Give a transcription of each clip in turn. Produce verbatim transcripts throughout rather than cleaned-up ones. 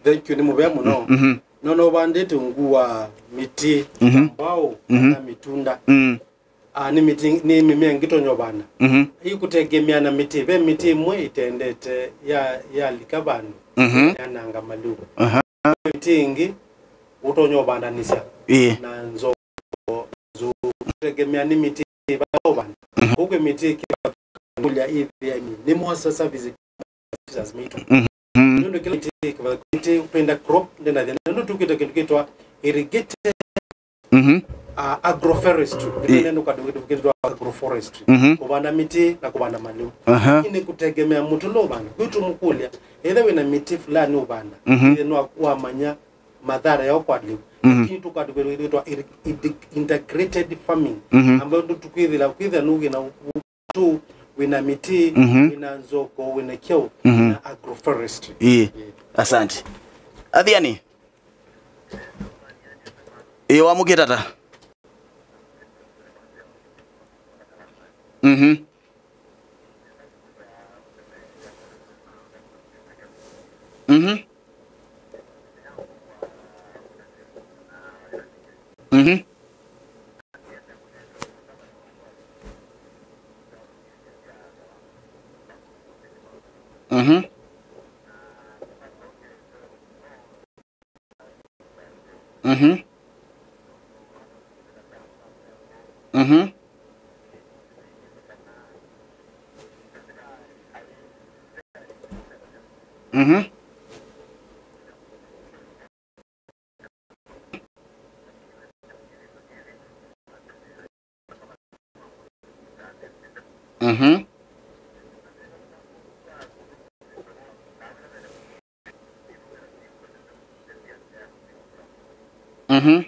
Thank you ni mubea muno. Mhm. Nono bandete ngua miti ambao na mitunda. Mhm. Ah ni miti ni mimea ngito nyobana. Mhm. Hii kutegemea na miti be miti mwe itendete ya ya likabanu. Mhm. Ya nanga maluko. Aha. Miti ingi utonyobana nisa. Eh. Na nzo zo kutegemea ni miti bana. Huko miti kulia hivi ni mwa service as mito. Mhm. Ndio kile kwa kiti upenda crop ndena ndio tukita kitu kitwa irrigated mhm uh, agroforestry ndio ndio kwa kitu kitwa agroforestry kubanda miti na kubanda malu ini kutegemea mtu lo bana kwitu mkulia either wina miti fulani ubanda ile no kwa manya madhara yao kwa liu kitu kwa kitwa integrated farming ambayo tukwidhila kwidha nugi na tu wina miti mm -hmm. wina nzoko wina kyo mm -hmm. na agroforestry eh yeah. Asante Athiani eh wamuke tata mhm mhm mhm Mhm. Mhm. Mhm. Mhm. Mhm. Mhm.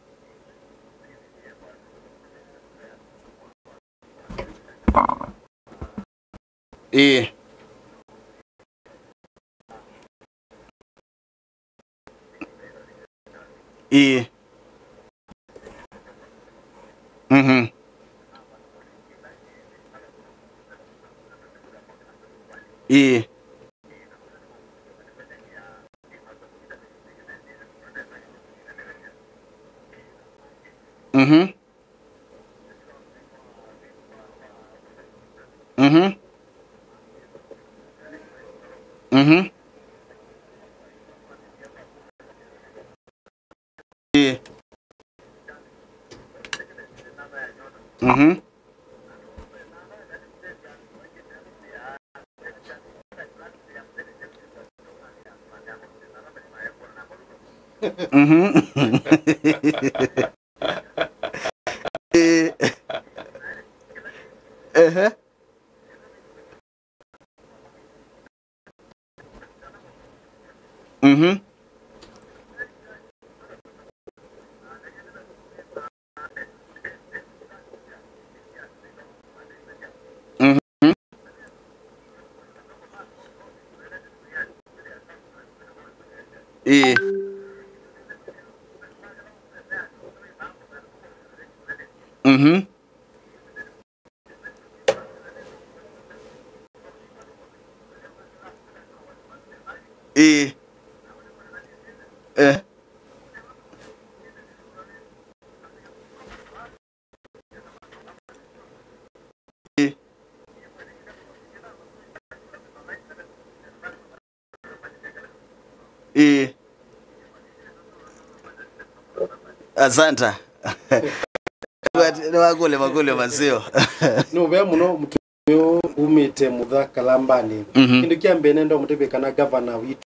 Eh. Eh. Mhm. Eh. Mhm. Mhm. Mhm. Eh. Mhm. Mhm. Eh. Eh. Mhm. Mhm. Eh. Mhm. Eh. Eh. Eh. Eh. Asante. Wakule makule masio. No be muno mtu umite mudhaka lambani. Kindu kiambe nendo mutebe kana governor witu